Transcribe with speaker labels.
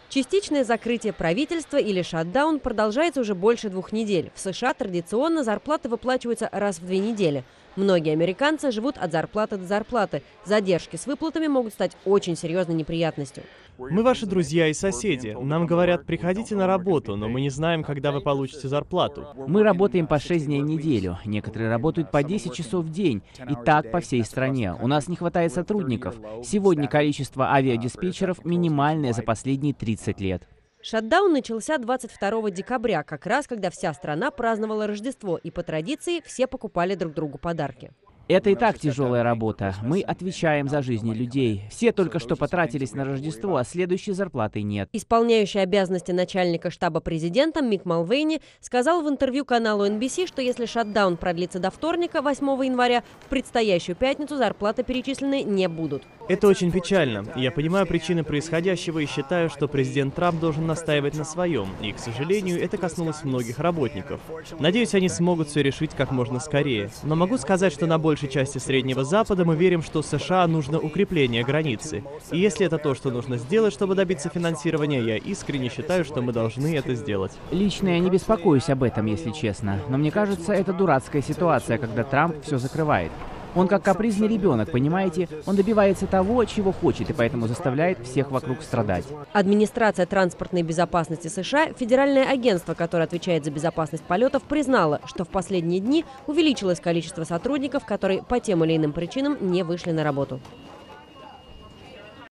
Speaker 1: Частичное закрытие правительства или шатдаун продолжается уже больше 2 недель. В США традиционно зарплаты выплачиваются раз в 2 недели. Многие американцы живут от зарплаты до зарплаты. Задержки с выплатами могут стать очень серьезной неприятностью.
Speaker 2: Мы ваши друзья и соседи. Нам говорят, приходите на работу, но мы не знаем, когда вы получите зарплату.
Speaker 3: Мы работаем по 6 дней в неделю. Некоторые работают по 10 часов в день. И так по всей стране. У нас не хватает сотрудников. Сегодня количество авиадиспетчеров минимальное за последние 30 лет.
Speaker 1: Шатдаун начался 22 декабря, как раз когда вся страна праздновала Рождество, и по традиции все покупали друг другу подарки.
Speaker 3: Это и так тяжелая работа. Мы отвечаем за жизни людей. Все только что потратились на Рождество, а следующей зарплаты нет.
Speaker 1: Исполняющий обязанности начальника штаба президента Мик Малвейни сказал в интервью каналу NBC, что если шатдаун продлится до вторника, 8 января, в предстоящую пятницу зарплаты перечислены не будут.
Speaker 2: Это очень печально. Я понимаю причины происходящего и считаю, что президент Трамп должен настаивать на своем. И, к сожалению, это коснулось многих работников. Надеюсь, они смогут все решить как можно скорее. Но могу сказать, что на большей части Среднего Запада мы верим, что США нужно укрепление границы. И если это то, что нужно сделать, чтобы добиться финансирования, я искренне считаю, что мы должны это сделать.
Speaker 3: Лично я не беспокоюсь об этом, если честно. Но мне кажется, это дурацкая ситуация, когда Трамп все закрывает. Он как капризный ребенок, понимаете? Он добивается того, чего хочет, и поэтому заставляет всех вокруг страдать.
Speaker 1: Администрация транспортной безопасности США, федеральное агентство, которое отвечает за безопасность полетов, признала, что в последние дни увеличилось количество сотрудников, которые по тем или иным причинам не вышли на работу.